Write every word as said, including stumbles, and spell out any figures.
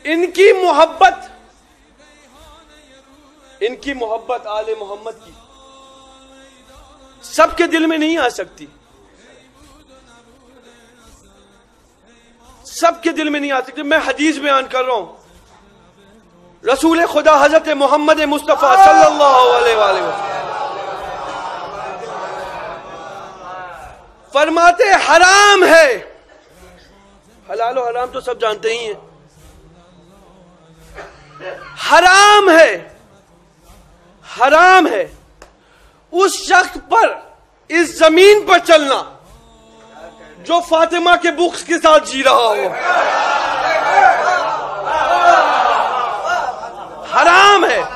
इनकी मोहब्बत, इनकी मोहब्बत आले मोहम्मद की सबके दिल में नहीं आ सकती, सबके दिल में नहीं आ सकती। मैं हदीस बयान कर रहा हूं, रसूल खुदा हजरत मोहम्मद मुस्तफा सल्लल्लाहु अलैहि वसल्लम फरमाते हराम है, हलाल और हराम तो सब जानते ही हैं, हराम है, हराम है उस शख्स पर इस जमीन पर चलना जो फातिमा के बुक्स के साथ जी रहा हो। हराम है।